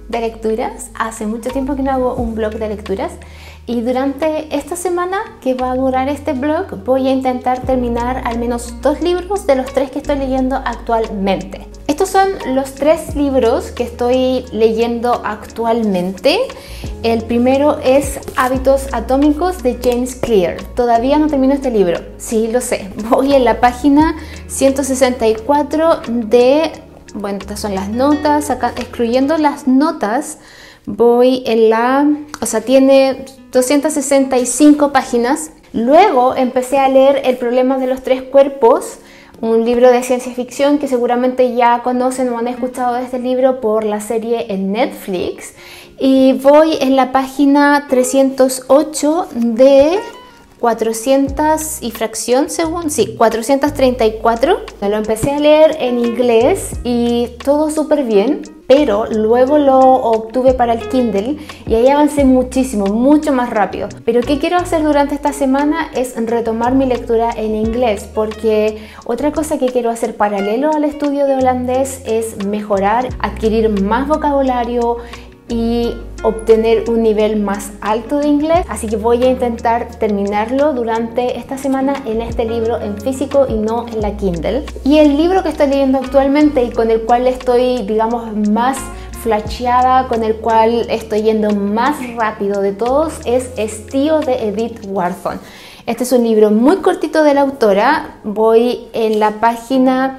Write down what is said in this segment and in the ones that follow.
de lecturas. Hace mucho tiempo que no hago un blog de lecturas y durante esta semana que va a durar este blog voy a intentar terminar al menos 2 libros de los 3 que estoy leyendo actualmente. Estos son los 3 libros que estoy leyendo actualmente. El primero es Hábitos Atómicos de James Clear. Todavía no termino este libro, sí lo sé. Voy en la página 164 de... Bueno, estas son las notas. Acá, excluyendo las notas, voy en la... O sea, tiene 265 páginas. Luego empecé a leer El problema de los 3 cuerpos, un libro de ciencia ficción que seguramente ya conocen o han escuchado de este libro por la serie en Netflix. Y voy en la página 308 de 400 y fracción, según, sí, 434. Lo empecé a leer en inglés y todo súper bien, pero luego lo obtuve para el Kindle y ahí avancé muchísimo, mucho más rápido. Pero ¿qué quiero hacer durante esta semana? Es retomar mi lectura en inglés, porque otra cosa que quiero hacer paralelo al estudio de holandés es mejorar, adquirir más vocabulario y obtener un nivel más alto de inglés. Así que voy a intentar terminarlo durante esta semana en este libro en físico y no en la Kindle. Y el libro que estoy leyendo actualmente y con el cual estoy, digamos, más flasheada, con el cual estoy yendo más rápido de todos, es Estío de Edith Wharton. Este es un libro muy cortito de la autora. Voy en la página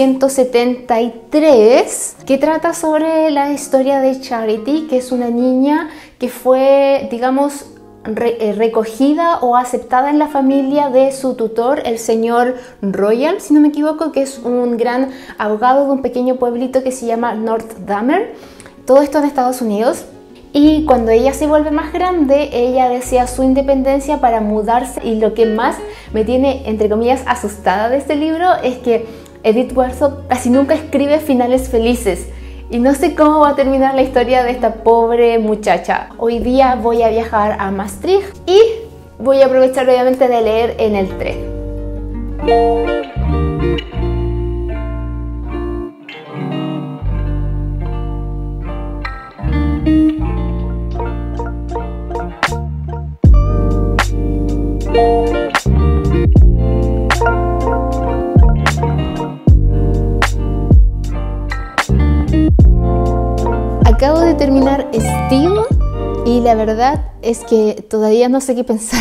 173, que trata sobre la historia de Charity, que es una niña que fue, digamos, recogida o aceptada en la familia de su tutor, el señor Royal, si no me equivoco, que es un gran abogado de un pequeño pueblito que se llama Northamer. Todo esto en Estados Unidos. Y cuando ella se vuelve más grande, ella desea su independencia para mudarse. Y lo que más me tiene, entre comillas, asustada de este libro es que Edith Wharton casi nunca escribe finales felices. Y no sé cómo va a terminar la historia de esta pobre muchacha. Hoy día voy a viajar a Maastricht y voy a aprovechar obviamente de leer en el tren. Acabo de terminar Estío y la verdad es que todavía no sé qué pensar.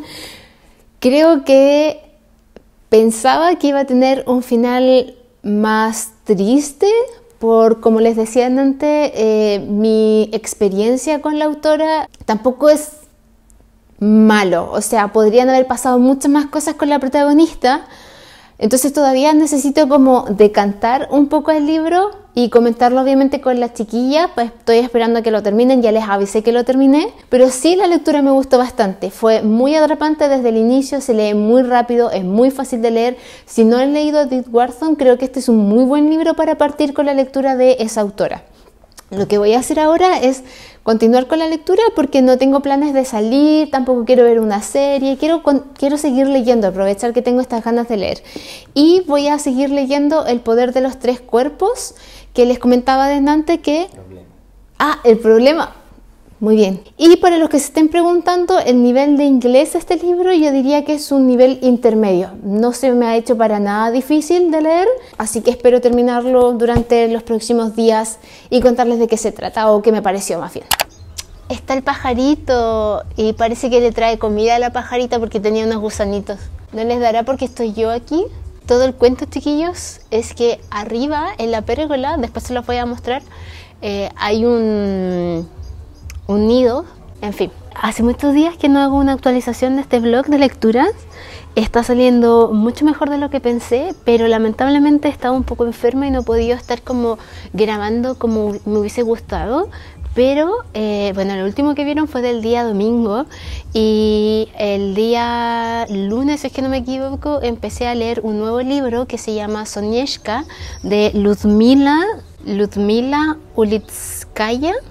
Creo que pensaba que iba a tener un final más triste por, como les decía antes, mi experiencia con la autora tampoco es malo. O sea, podrían haber pasado muchas más cosas con la protagonista. Entonces todavía necesito como decantar un poco el libro y comentarlo obviamente con las chiquillas. Pues estoy esperando a que lo terminen, ya les avisé que lo terminé. Pero sí, la lectura me gustó bastante, fue muy atrapante desde el inicio, se lee muy rápido, es muy fácil de leer. Si no han leído Edith Wharton, creo que este es un muy buen libro para partir con la lectura de esa autora. Lo que voy a hacer ahora es continuar con la lectura porque no tengo planes de salir, tampoco quiero ver una serie, quiero seguir leyendo, aprovechar que tengo estas ganas de leer. Y voy a seguir leyendo El poder de los 3 cuerpos, que les comentaba delante que... El problema... Muy bien. Y para los que se estén preguntando el nivel de inglés de este libro, yo diría que es un nivel intermedio. No se me ha hecho para nada difícil de leer, así que espero terminarlo durante los próximos días y contarles de qué se trata o qué me pareció más bien. Está el pajarito y parece que le trae comida a la pajarita porque tenía unos gusanitos. ¿No les dará porque estoy yo aquí? Todo el cuento, chiquillos, es que arriba en la pérgola, después se los voy a mostrar, hay un nido. En fin, hace muchos días que no hago una actualización de este blog de lecturas. Está saliendo mucho mejor de lo que pensé, pero lamentablemente estaba un poco enferma y no he podido estar como grabando como me hubiese gustado. Pero bueno, lo último que vieron fue del día domingo y el día lunes, es que no me equivoco, empecé a leer un nuevo libro que se llama Sonieszka de Ludmila Ulitskaya.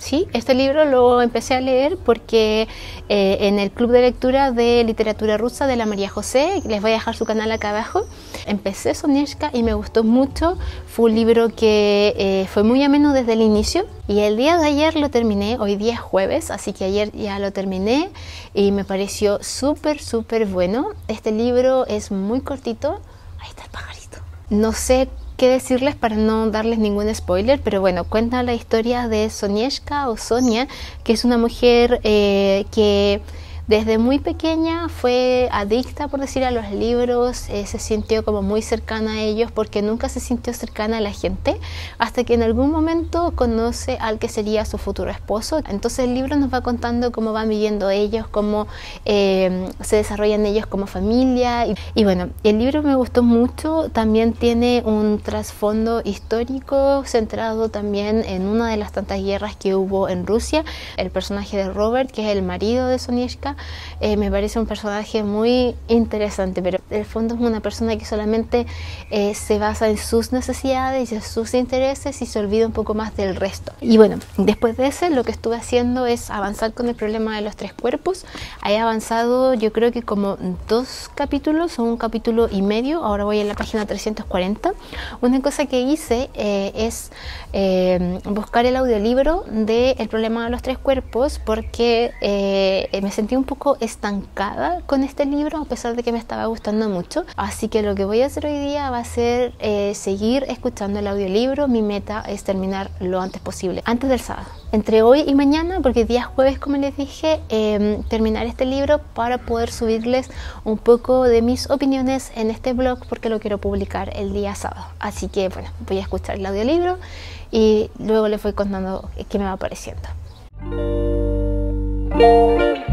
Sí, este libro lo empecé a leer porque en el club de lectura de literatura rusa de la María José, les voy a dejar su canal acá abajo, empecé Sonieshka y me gustó mucho. Fue un libro que fue muy ameno desde el inicio y el día de ayer lo terminé, hoy día es jueves, así que ayer ya lo terminé y me pareció súper bueno. Este libro es muy cortito, ahí está el pajarito. No sé qué decirles para no darles ningún spoiler, pero bueno, cuenta la historia de Sonieshka o Sonia, que es una mujer que desde muy pequeña fue adicta, por decir, a los libros, se sintió como muy cercana a ellos porque nunca se sintió cercana a la gente, hasta que en algún momento conoce al que sería su futuro esposo. Entonces el libro nos va contando cómo van viviendo ellos, cómo se desarrollan ellos como familia. Y bueno, el libro me gustó mucho, también tiene un trasfondo histórico centrado también en una de las tantas guerras que hubo en Rusia. El personaje de Robert, que es el marido de Sonieshka, me parece un personaje muy interesante, pero en el fondo es una persona que solamente se basa en sus necesidades y en sus intereses y se olvida un poco más del resto. Y bueno, después de ese lo que estuve haciendo es avanzar con el problema de los 3 cuerpos. He avanzado yo creo que como 2 capítulos o 1 capítulo y medio, ahora voy en la página 340. Una cosa que hice es buscar el audiolibro de El problema de los 3 cuerpos porque me sentí un poco estancada con este libro a pesar de que me estaba gustando mucho, así que lo que voy a hacer hoy día va a ser seguir escuchando el audiolibro. Mi meta es terminar lo antes posible, antes del sábado, entre hoy y mañana, porque el día jueves, como les dije, terminar este libro para poder subirles un poco de mis opiniones en este blog porque lo quiero publicar el día sábado. Así que bueno, voy a escuchar el audiolibro y luego les voy contando qué me va pareciendo.